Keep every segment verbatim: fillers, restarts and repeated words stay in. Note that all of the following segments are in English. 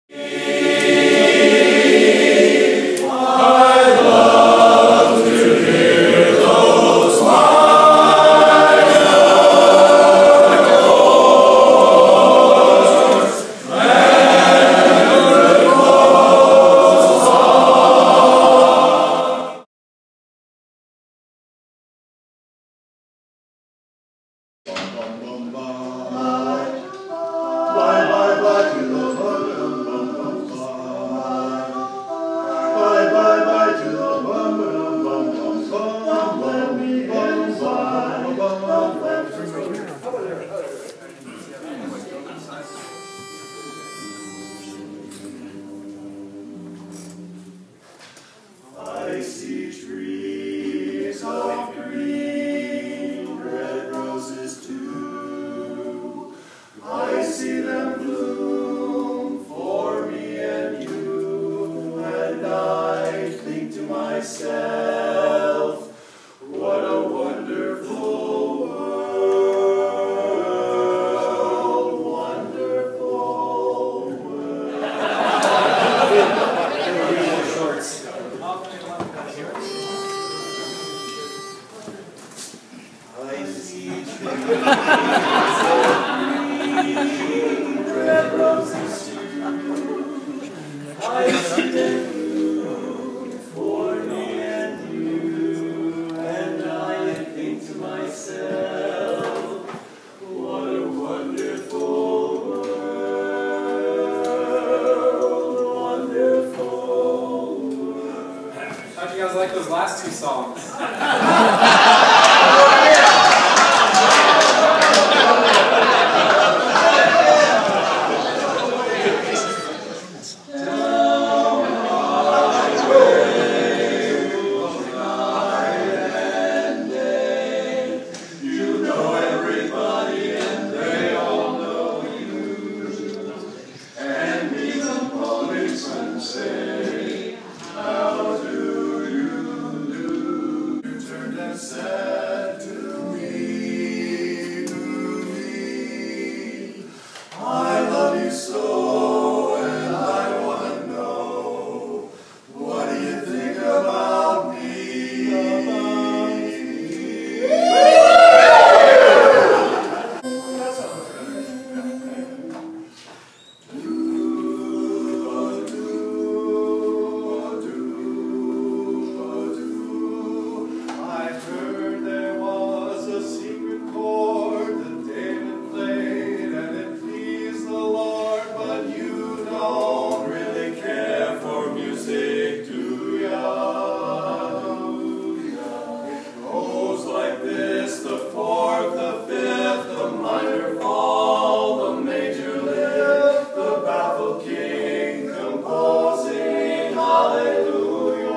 I see trees of green, red roses too. I see them bloom for me and you, and I think to myself, what a wonderful world, wonderful world. I see trees of green, red roses too. I see them bloom for me and you, and I think to myself, what a wonderful world, wonderful world. How'd you guys like those last two songs? Said to me, to me, I love you so, and I want to know, what do you think about me? About me. I've heard there was a secret chord that David played and it pleased the Lord, but you don't really care for music, do ya? It goes like this: the fourth, the fifth, the minor fall, the major lift, the baffled king composing hallelujah.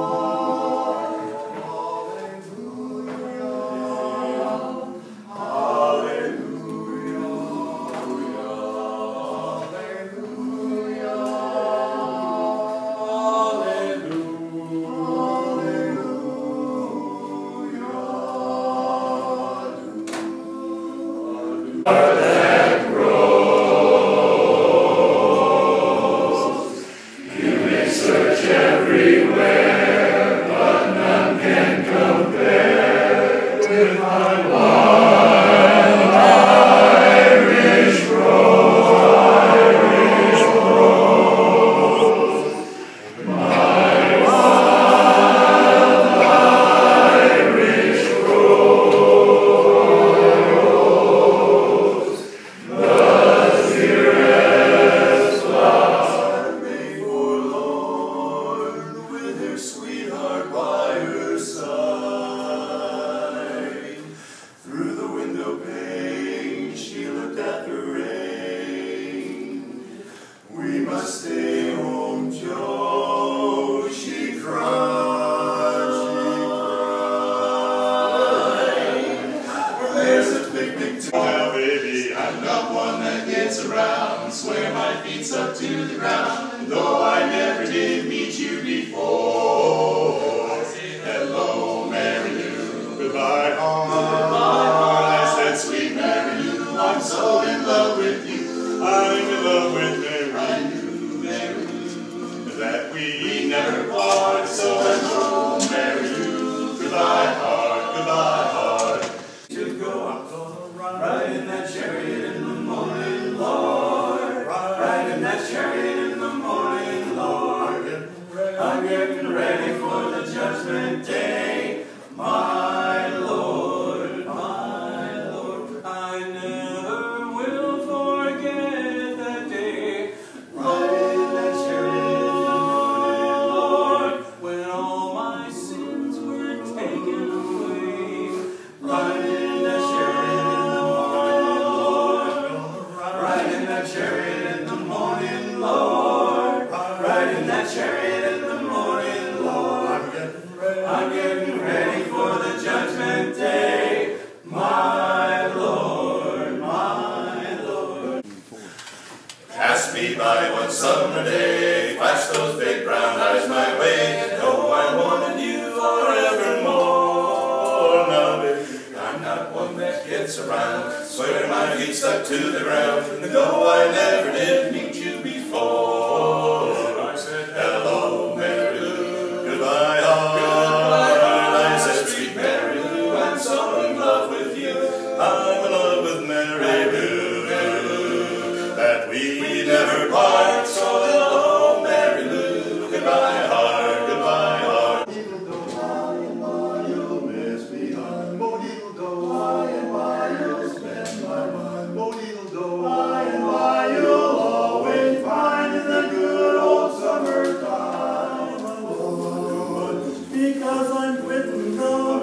Search everywhere, but none can compare with my wild Irish rose, Irish rose, my wild Irish rose, the dearest flower made forlorn, with her sweetheart by her side. Through the window pane she looked at the rain. We must stay home, Joe, she cried, she cried. There's a picnic to well, baby, I'm not one that gets around, swear my feet's up to the ground, though I never did meet you before. Hello, Mary Lou, goodbye, heart. I said, sweet Mary Lou, I'm so in love with you. I'm in love with Mary Lou. getting ready for the judgment day. My Lord, my Lord. Pass me by one summer day, flash those big brown eyes my way. Though I wanted you forevermore. Now, baby, I'm not one that gets around, swear my feet stuck to the ground. And though I never did meet you before, I said hello, Mary Lou, goodbye, heart. I said, sweet Mary Lou, I'm so in love with you. I'm in love with Mary Lou, that we never part. So hello, Mary Lou, goodbye, heart, goodbye, heart. You'll miss me, hon. Bo-diddle-do, by and by you'll spend my money. Bo-diddle-do, by and by you'll always find in the good old summertime. Because I'm quitting the